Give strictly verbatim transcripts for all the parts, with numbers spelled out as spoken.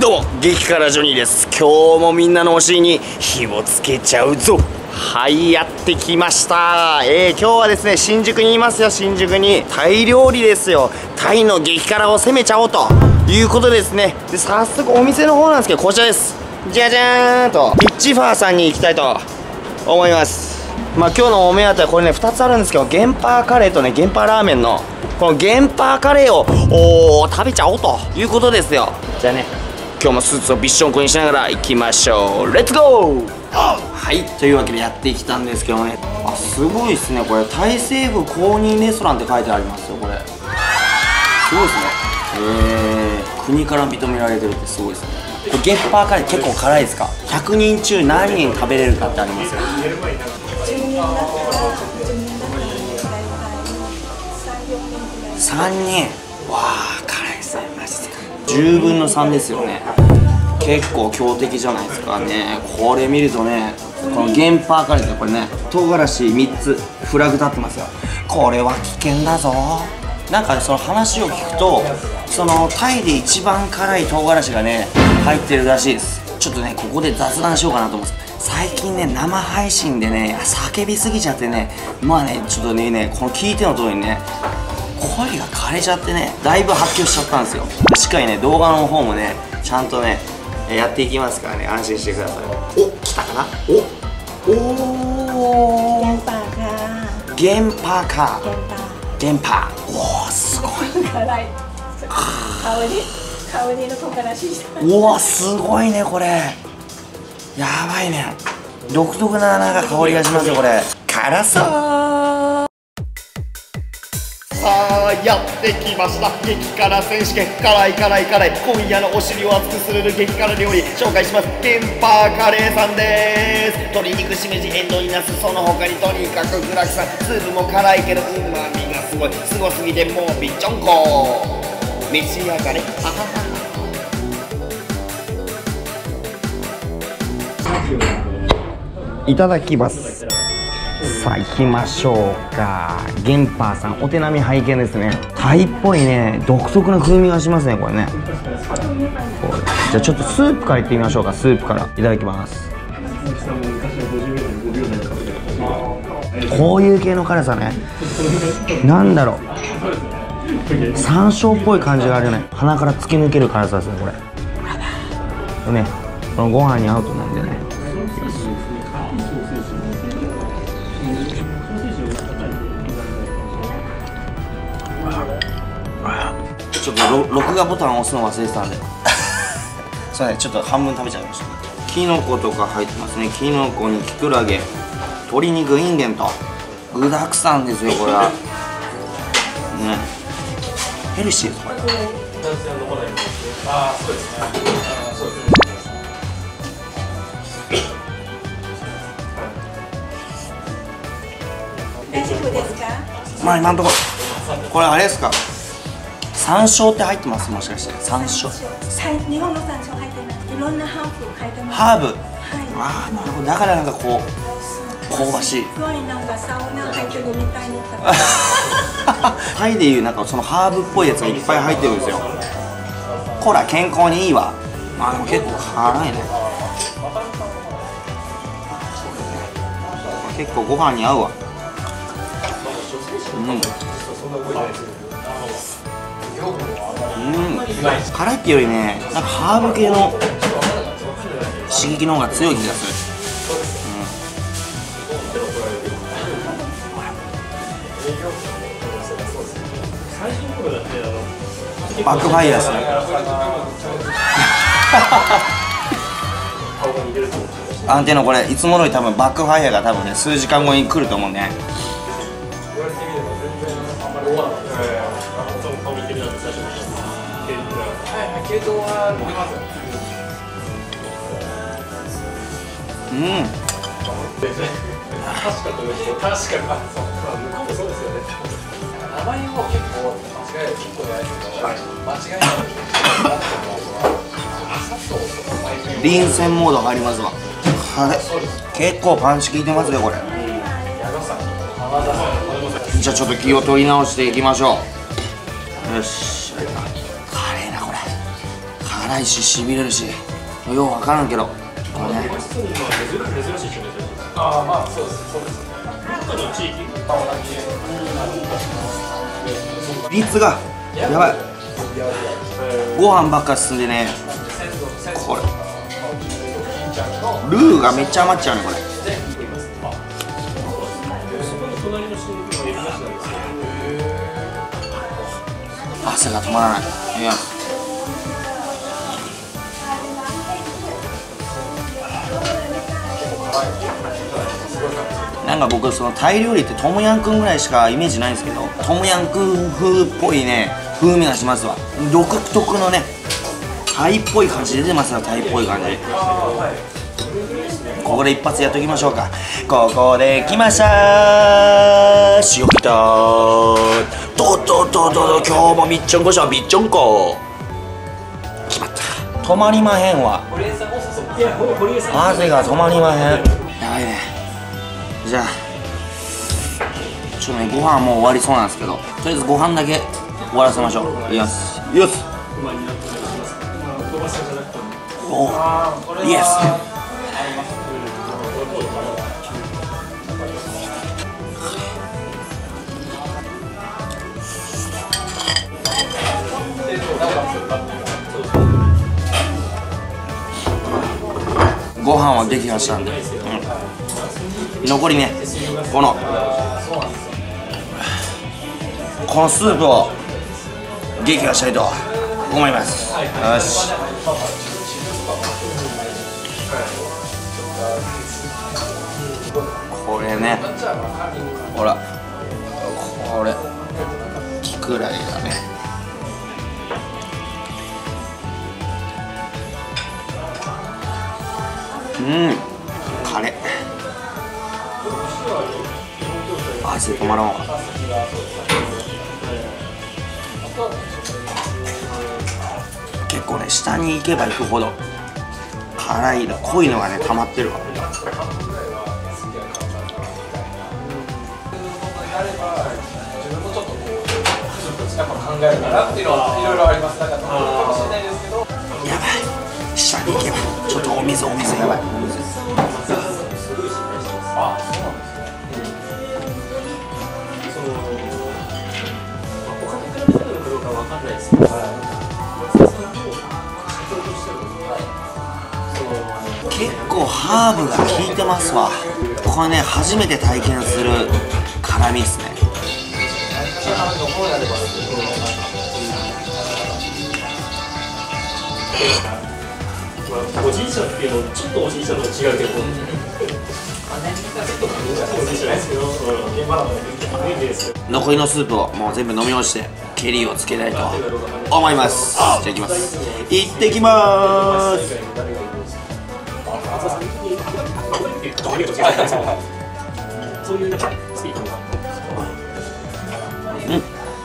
どうも激辛ジョニーです。今日もみんなのお尻に火をつけちゃうぞ。はい、やってきました。えー、今日はですね、新宿にいますよ。新宿にタイ料理ですよ。タイの激辛を攻めちゃおうということですね。で、早速お店の方なんですけど、こちらです。じゃじゃーんとピッチファーさんに行きたいと思います。まあ今日のお目当てはこれね、ふたつあるんですけど、ゲンパーカレーとね、ゲンパーラーメンのこのゲンパーカレーをおー食べちゃおうということですよ。じゃあね、今日もスーツをビッションコにしながら行きましょう。レッツゴー。はい、というわけでやってきたんですけどね、あ、すごいですね。これタイ政府公認レストランって書いてありますよ。これすごいですね。えー、国から認められてるってすごいですね。これゲッパーカレー結構辛いですか？ひゃくにん中何人食べれるかってありますよ。さんにん。わあ、辛いですね。マジでじゅうぶんのさんですよね。結構強敵じゃないですかね。これ見るとね、このゲンパーカレーってこれね、唐辛子みっつフラグ立ってますよ。これは危険だぞ。なんかその話を聞くと、そのタイで一番辛い唐辛子がね入ってるらしいです。ちょっとね、ここで雑談しようかなと思うんです。最近ね、生配信でね叫びすぎちゃってね、まあね、ちょっとねねこの聞いての通りにね、声が枯れちゃってね、だいぶ発狂しちゃったんですよ。しっかりね、動画の方もねちゃんとねやっていきますからね、安心してください。お、来たかな。おおー、ゲンパーカー、ゲンパーカー、ゲンパー。おお、すごい辛い。香り香りの唐辛子。うわ、すごいねこれ。やばいね。独特ななんか香りがしますよこれ。辛そう。 さあ、やってきました。激辛選手権。辛い辛い辛い。今夜のお尻を熱くする激辛料理紹介します。ゲンパーカレーさんです。鶏肉、しめじ、エンドウ、ナス、その他にとにかく具だくさん。スープも辛いけどうまみがすごい。すごすぎてもうびっちょんこ。召し上がれ。はははいただきます。さあ行きましょうか。ゲンパーさん、お手並み拝見ですね。タイっぽいね、独特な風味がしますねこれね。これじゃあちょっとスープからいってみましょうか。スープからいただきます。こういう系の辛さね。なんだろう、山椒っぽい感じがあるね。鼻から突き抜ける辛さですねこれ。これね、このご飯に合うと思うんでね。ちょっと録画ボタンを押すの忘れてたんでそうね、ちょっと半分食べちゃいました。きのことか入ってますね。きのこにきくらげ、鶏肉、インゲンと具だくさんですよこれはね。ヘルシーですこれ。 大丈夫ですか？ まあ今のところこれあれですか、山椒って入ってます？もしかして山椒。 日本の山椒入ってます。いろんなハーブ入ってます。 ハーブ。 はい。 ああ、なるほど。だからなんかこう香ばしい。 すごいなんかサウナ入ってるみたいに。 タイでいうなんかそのハーブっぽいやつがいっぱい入ってるんですよ。こら健康にいいわ。まあでも結構辛いね。結構ご飯に合うわ。うん。うん、辛いっていうよりね、なんかハーブ系の刺激の方が強い気がする。うん、バックファイヤーですね。アンテナこれいつものより多分バックファイヤーが多分ね数時間後に来ると思うね。うん。確かという人、確かに、そう、まあ、向こうもそうですよね。名前も結構間違える結構ないけど、間違えない。臨戦モード入りますわ。はい。結構パンチ効いてますねこれ。じゃあちょっと気を取り直していきましょう。よし。辛いなこれ。辛辛いししびれるしよう分からんけどこれねああまあそうですそうです率がやばいご飯ばっか進んでねこれルーがめっちゃ余っちゃうねこれ汗が止まらないいやなんか僕そのタイ料理ってトムヤンクンぐらいしかイメージないんですけどトムヤンクン風っぽいね風味がしますわ独特のねタイっぽい感じ出てますよタイっぽい感じここで一発やっときましょうかここで来ました塩きたーとっとっとっと今日もみっちょんこしょみっちょんこ決まった止まりまへんわ汗が止まりまへんやばいねじゃあちょっとねご飯もう終わりそうなんですけどとりあえずご飯だけ終わらせましょういきますよしおイエスご飯はできましたんで、うん、残りねこのこのスープを撃破したいと思います。よしこれねほらこれキクラゲだねうんカレー汗止まらんわ結構ね下に行けば行くほど辛いの濃いのがね溜まってるわやばい下に行けばちょっとお水お水やばいお水結構ハーブが効いてますわこれね初めて体験する辛みですねおじいちゃんっていうのちょっとおじいちゃんと違うけど残りのスープをもう全部飲み干してケリーをつけたいと思います。じゃあいきます。いってきまーす。うん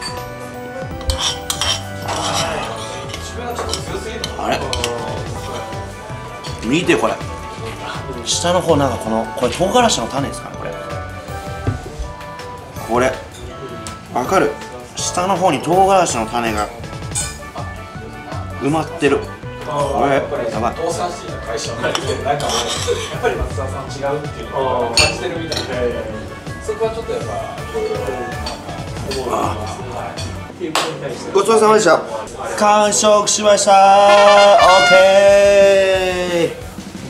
あれ見てこれ下の方なんかこのこれ唐辛子の種ですかねこれこれわかる下の方に唐辛子の種が埋まってるこれやばい動産シーンの会社なんでなんかもうやっぱり松沢さん違うっていうのを感じてるみたいでそこはちょっとやっぱ思うなごちそうさまでした完食しましたオーケー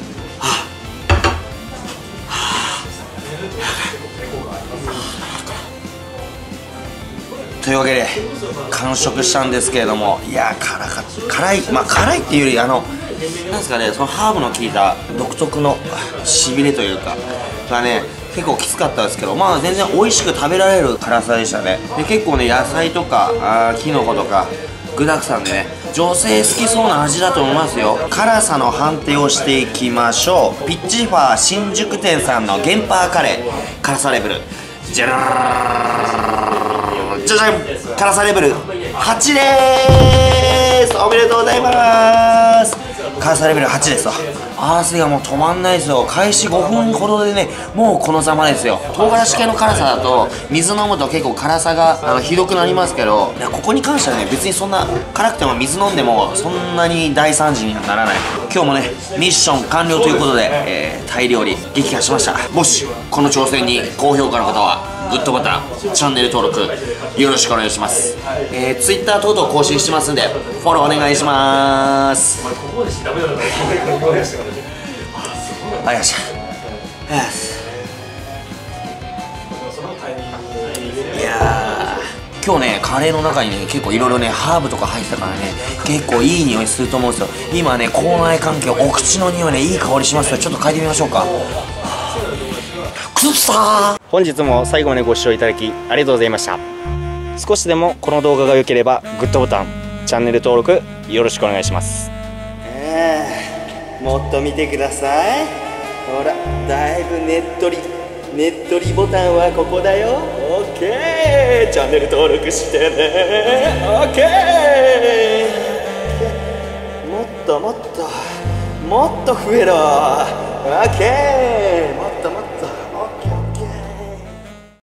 というわけで完食したんですけれどもいや辛かった辛いまあ辛いっていうよりあのなんですかねそのハーブの効いた独特のしびれというかがね結構きつかったですけどまあ全然美味しく食べられる辛さでしたねで結構ね野菜とかあキノコとか具沢山でね女性好きそうな味だと思いますよ辛さの判定をしていきましょうピッチファー新宿店さんのゲンパーカレー辛さレベルじゃらーじゃじゃん辛さレベルはちでーすおめでとうございます辛さレベルはちですわ。汗がもう止まんないですよ。開始ごふんほどでね、もうこのざまですよ。唐辛子系の辛さだと水飲むと結構辛さがあのひどくなりますけど、いやここに関してはね、別にそんな辛くても水飲んでもそんなに大惨事にはならない。今日もねミッション完了ということで、えー、タイ料理撃破しました。もしこの挑戦に高評価の方はグッドボタン、チャンネル登録よろしくお願いします。えー、Twitter 等々更新してますんでフォローお願いします。ありがとうございました。いやー、今日ねカレーの中にね結構いろいろねハーブとか入ってたからね、結構いい匂いすると思うんですよ。今ね口内環境、お口の匂いねいい香りしますよ。ちょっと嗅いでみましょうか。くっさー。 本日も最後までご視聴いただきありがとうございました。少しでもこの動画が良ければグッドボタン、チャンネル登録よろしくお願いします。 えー、もっと見てください。ほらだいぶねっとり、ねっとりボタンはここだよ。オッケー、チャンネル登録してね。オッケー、もっともっともっと増えろ。オッケー。